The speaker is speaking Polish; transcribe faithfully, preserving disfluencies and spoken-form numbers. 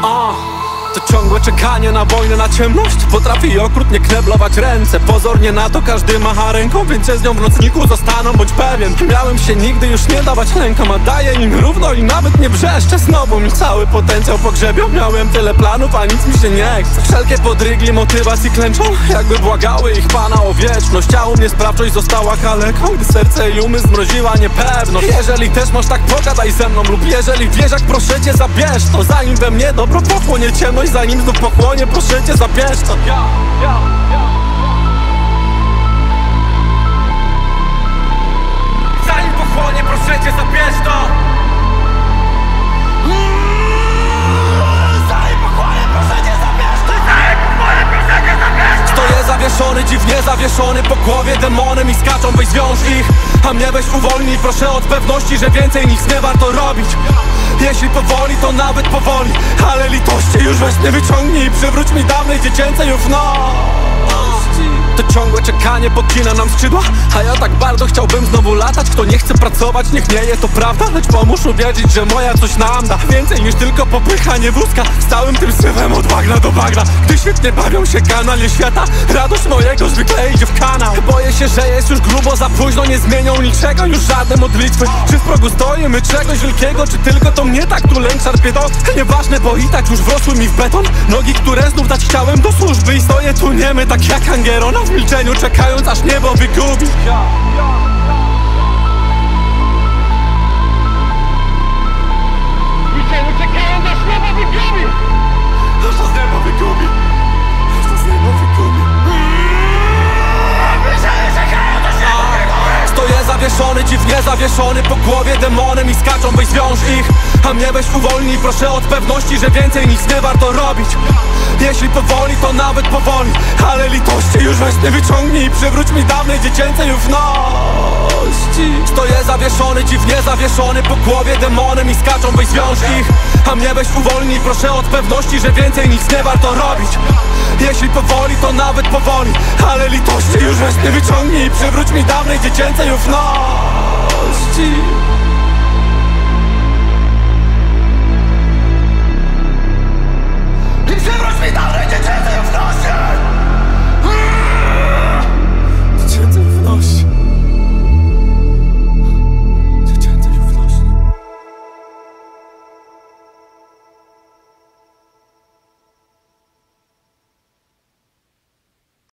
A, to ciągłe czekanie na wojnę, na ciemność potrafi okrutnie kneblować ręce. Pozornie na to każdy macha ręką, więc się z nią w nocniku zostaną, bądź pewien. Miałem się nigdy już nie dawać rękom, a daję im równo i nawet nie wrzeszczę. Znowu mi cały potencjał pogrzebią. Miałem tyle planów, a nic mi się nie chce. Wszelkie podrygli motywacji klęczą, jakby błagały ich Pana o wieczność. A u mnie sprawczość została kaleką, gdy serce i umysł zmroziła niepewność. Jeżeli też masz, tak pogadaj ze mną, lub jeżeli wiesz, jak proszę cię zabierz to. Zanim we mnie dobro pochłonie ciemność, zanim znów pochłonie, proszę cię zabierz to. Ja, ja, ja. Zanim pochłonie, proszę cię zabierz to. Zanim pochłonie, proszę cię zabierz to. Zanim pochłonie, proszę cię zabierz to. Stoję zawieszony, dziwnie zawieszony, po głowie demony mi skaczą, weź zwiąż ich. A mnie weź uwolnij, proszę od pewności, że więcej nic nie warto robić. Jeśli powoli, to nawet powoli, ale litości już weź mnie wyciągnij i przywróć mi dawnej dziecięcej ufności. To ciągłe czekanie podcina nam skrzydła, a ja tak bardzo chciałbym znowu latać. Kto nie chce pracować, niech nie jest to prawda, lecz pomóż uwierzyć, że moja coś nam da. Więcej niż tylko popychanie wózka, z całym tym sywem od bagna do bagna. Gdy świetnie bawią się kanale świata, radość mojego zwykle idzie w kanał. Boję się, że jest już grubo za późno, nie zmienią niczego już żadne modlitwy. Czy w progu stoimy czegoś wielkiego, czy tylko to mnie tak tu lęk szarpie do? Nieważne, bo i tak już wrosły mi w beton nogi, które znów dać chciałem do służby. I stoję tu niemy, tak jak Angerona, w milczeniu czekając, aż niebo wygubi. Ja, ja, ja. W milczeniu czekając, aż niebo wygubi. Aż nas niebo wygubi. Aż nas niebo wygubi. W milczeniu czekając, aż niebo wygubi. Stoję zawieszony, dziwnie zawieszony, po głowie demony mi skaczą, weź zwiąż ich. A mnie weź uwolnij, proszę od pewności, że więcej nic nie warto robić. Jeśli powoli, to nawet powoli, ale litości już weź mnie wyciągnij i przywróć mi dawnej dziecięcej ufności. Stoję zawieszony, dziwnie zawieszony, po głowie demony mi skaczą, weź zwiąż ich. A mnie weź uwolnij, proszę od pewności, że więcej nic nie warto robić. Jeśli powoli, to nawet powoli, ale litości już weź mnie wyciągnij i przywróć mi dawnej dziecięcej ufności.